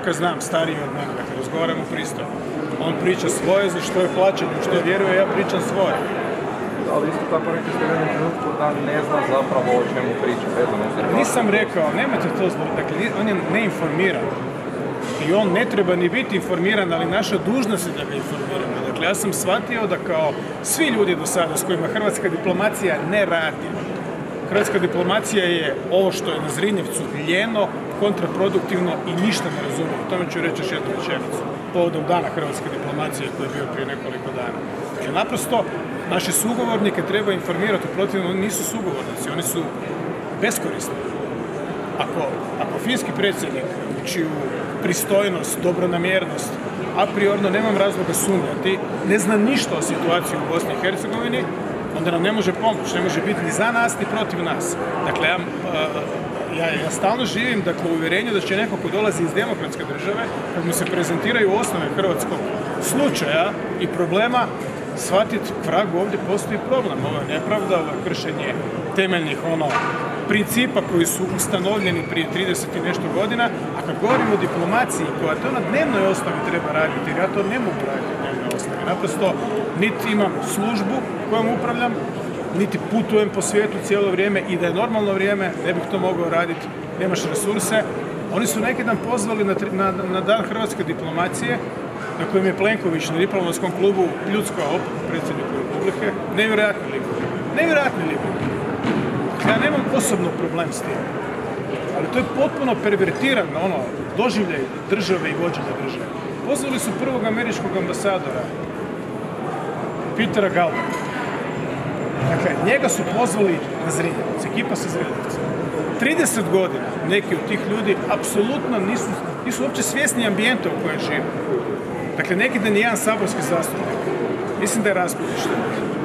Kad znam, stariji od mene, dakle, razgovaramo pristojno. On priča svoje, za što je plaćen, u što vjeruje, ja pričam svoje. Ali isto tako rekli ste u jednom trenutku da ne zna zapravo o čemu priča. Nisam rekao, nemojte to zbog, dakle, on je neinformiran. I on ne treba ni biti informiran, ali naša dužnost je da ga informiramo. Dakle, ja sam shvatio da kao svi ljudi do sada s kojima hrvatska diplomacija ne radi. Hrvatska diplomacija je ovo što je na Zrinjevcu lijeno, kontraproduktivno i ništa ne razumije. O tome ću reći još jednu rečenicu. Povodom dana hrvatske diplomacije koji je bio prije nekoliko dana. Dakle, naprosto, naše sugovornike treba informirati, protivno oni nisu sugovornici, oni su beskorisni. Ako finski predsjednik uči u pristojnost, dobronamjernost, a priorno nemam razloga sumnjati, ne zna ništa o situaciji u Bosni i Hercegovini, onda nam ne može pomoći, ne može biti ni za nas, ni protiv nas. Dakle, ja stalno živim u uvjerenju da će neko ko dolazi iz demokratske države, kad mu se prezentiraju osnove hrvatskog slučaja i problema, shvatiti, vrag, ovdje postoji problem, ovo je nepravda, ovo je kršenje temeljnih principa koji su ustanovljeni prije 30 i nešto godina, a kad govorimo o diplomaciji koja to na dnevnoj osnovi treba raditi, jer ja to ne mogu raditi na dnevnoj osnovi, naprosto niti imam službu kojom upravljam, niti putujem po svijetu cijelo vrijeme i da je normalno vrijeme, ne bih to mogao raditi, nemaš resurse. Oni su neki dan pozvali na dan hrvatske diplomacije, na kojem je Plenković na diplomatskom klubu pljuckao predsjedniku Republike, nevjerojatni lik. Ja nemam osobno problem s tim, ali to je potpuno pervertirano, doživljaj države i vođenja države. Pozvali su prvog američkog ambasadora, Petera Galvana. Dakle, njega su pozvali na Zrinjevcu, ekipa sa Zrinjevca. 30 godina neki od tih ljudi apsolutno nisu uopće svjesni ambijenta u kojem žive. Dakle, neki dan jedan saborski zastupnik, mislim da je Raspudić,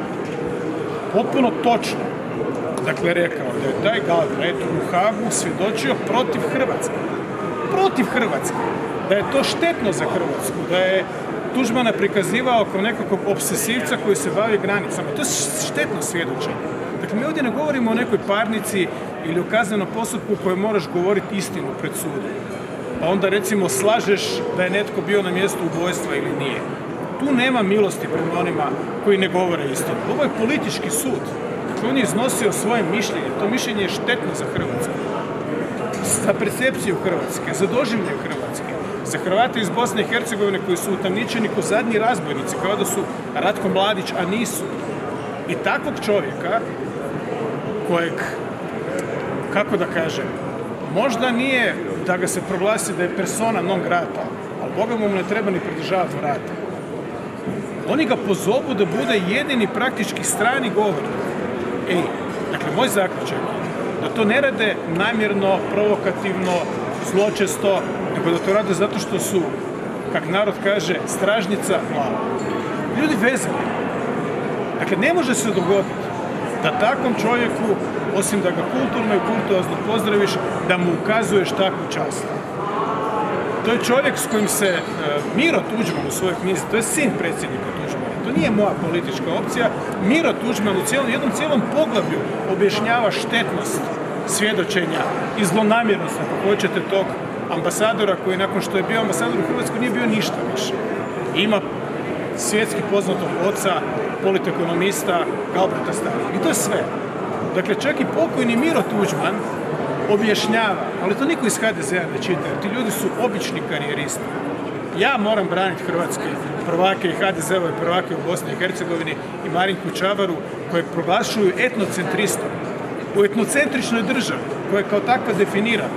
potpuno točno, dakle, rekao da je taj Galvan u Hagu svjedočio protiv Hrvatske, da je to štetno za Hrvatsku, da je Tuđmana prikazivao kao nekakvog obsesivca koji se bavi granicama. To je štetno svjedočenje. Dakle, mi ovdje ne govorimo o nekoj parnici ili o kaznenom postupku u kojem moraš govoriti istinu pred sudom. Pa onda recimo slažeš da je netko bio na mjestu ubojstva ili nije. Tu nema milosti prema onima koji ne govore istinu. Ovo je politički sud. Dakle, on je iznosio svoje mišljenje. To mišljenje je štetno za Hrvatsku. Za percepciju Hrvatske, za doživljaj Hrvatske. Za Hrvate iz Bosne i Hercegovine koji su utamničeni ko zadnji razbojnici, kao da su Ratko Mladić, a nisu. I takvog čovjeka, kojeg, kako da kažem, možda nije da ga se proglasi da je persona non grata, ali Boga mu ne treba ni pridržavati vrata. Oni ga pozovu da bude jedini praktički strani govornik. Dakle, moj zaključak je da to ne rade namjerno, provokativno, zločesto, nego da to rade zato što su, kak narod kaže, stražnica glava. Ljudi vezani. Dakle, ne može se dogoditi da takvom čovjeku, osim da ga kulturno i kurtoazno pozdraviš, da mu ukazuješ takvu čast. To je čovjek s kojim se Miro Tuđman u svojoj knjizi, to je sin predsjednika Tuđmana, to nije moja politička opcija, Miro Tuđman u jednom cijelom poglavlju objašnjava štetnost svjedočenja i zlonamjernost, ako hoćete, tog ambasadora koji nakon što je bio ambasador u Hrvatskoj nije bio ništa više. Ima svjetski poznatog oca, politekonomista, Galbreta Starog. I to je sve. Dakle, čak i pokojni Miro Tuđman objašnjava, ali to niko iz HDZ-a ne čita, jer ti ljudi su obični karijeristi. Ja moram braniti hrvatske prvake i HDZ-ove prvake u Bosni i Hercegovini i Marinku Čavaru, koje proglašuju etnocentristom. U etnocentričnoj državi, koja je kao takva definirana.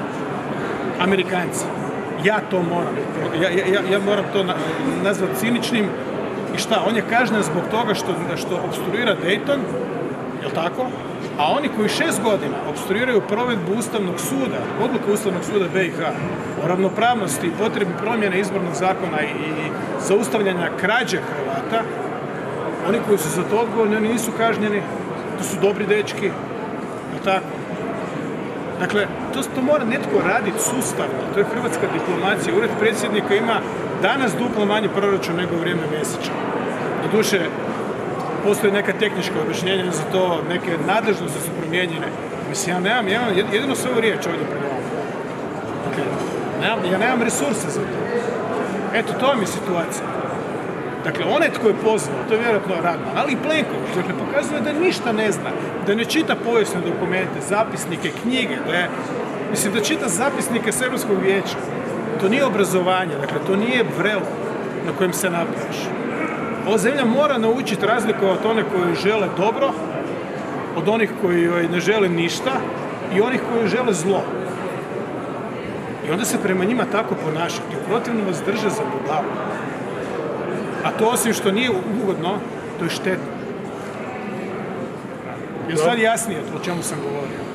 Amerikanci. Ja to moram. Ja moram to nazvati ciničnim. I šta? On je kažnjen zbog toga što opstruira Dayton, jel' tako? A oni koji 6 godina opstruiraju provedbu Ustavnog suda, odluke Ustavnog suda BiH o ravnopravnosti i potrebi promjene izbornog zakona i zaustavljanja krađe Hrvata, oni koji su za to odgovorni, oni nisu kažnjeni, to su dobri dečki, jel' tako? Dakle, to mora netko raditi sustavno, to je hrvatska diplomacija. Ured predsjednika ima danas duplo manji proračun nego u vrijeme Mesića. Doduše, postoje neka tehnička objašnjenja za to, neke nadležnosti su promijenjene. Mislim, ja nemam jedino svoju riječ ovdje pred vama. Dakle, Ja nemam resurse za to. Eto, to vam je situacija. Dakle, onaj tko je pozvao, to je vjerojatno Radman, ali i Plenković, dakle, pokazuje da ništa ne zna, da ne čita povijesne dokumente, zapisnike, knjige, da čita zapisnike s Europskog vijeća. To nije obrazovanje, dakle, to nije vrelo na kojem se napraviš. Ova zemlja mora naučiti razlikovati one koji žele dobro, od onih koji joj ne žele ništa i onih koji žele zlo. I onda se prema njima tako ponašati. U protivnom vas drže za budalu. A to osim što nije ugodno, to je štetno. Je li stvar jasnije o čemu sam govorio?